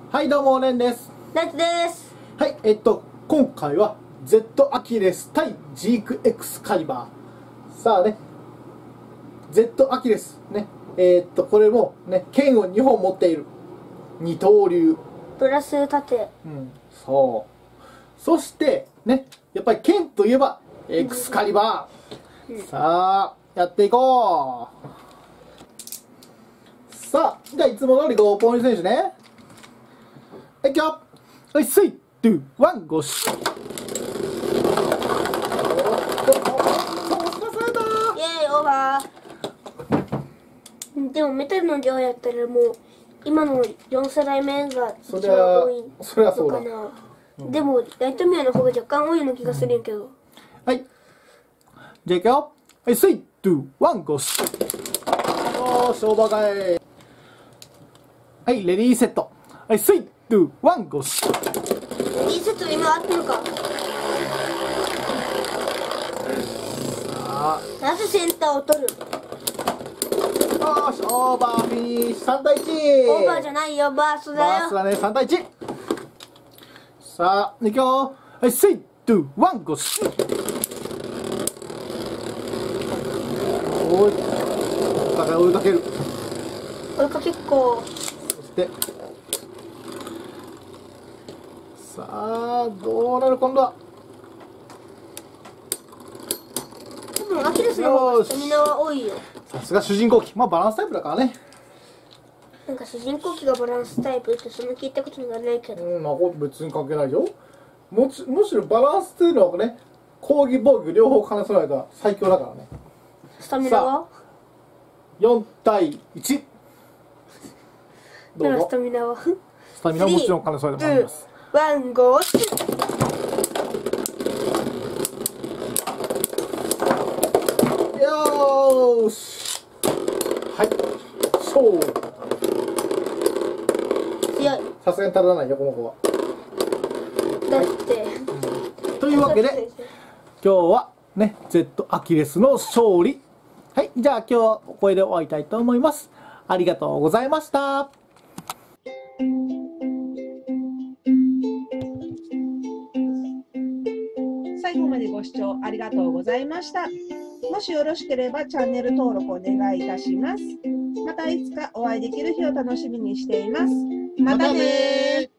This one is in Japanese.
はいどうもレンです。 ナイツです。 はい、今回は Z アキレス対ジークエクスカリバー。さあね、Z アキレスね、これもね剣を2本持っている二刀流。 プラス盾。 そう。そしてね、やっぱり剣といえばエクスカリバー。さあやっていこう。さあじゃあいつも通り5ポイント選手ね。はい、いくよ。はい、スイッ2、1、ゴシ。 イエーイ、オーバー。でもメタルの量やったらもう今の4世代目が一番多いのかな。でもライトミアの方が若干多いような気がするんやけど。 はい。じゃあいくよ。はい、スイッ2、1、ゴシ。おー、勝負かい。はい、レディーセット。はい、スイッ2、1、ゴシ。 レディーセット今合ってるか。なぜセンターを取る。 よーし、オーバーフィニッシュ3対1。 オーバーじゃないよ、バースだよ。 バースだね、3対1。さあ、いくよ。はい、スイッ2、1、ゴシ。おい。お互い追いかける。 追いかけっこ。 そして。さあ、どうなる今度は。 多分アキレスの方がスタミナは多いよ。 さすが主人公機。まあバランスタイプだからね。 なんか主人公機がバランスタイプってそんな聞いたことがないけど。 まあ別に関係ないよ。むしろバランスというのはね、攻撃防御両方兼ね備えた最強だからね。 スタミナは 4対1。どうぞ。 スタミナはスタミナはもちろん兼ね備えてもらいます。 ワンゴー。 よーし。はい。勝利。 強い。 さすがに足らないよこの子は。 だって。 というわけで今日はね Z アキレスの勝利。はい、じゃあ今日はこれで終わりたいと思います。ありがとうございました。 最後までご視聴ありがとうございました。もしよろしければチャンネル登録お願いいたします。またいつかお会いできる日を楽しみにしています。またねー。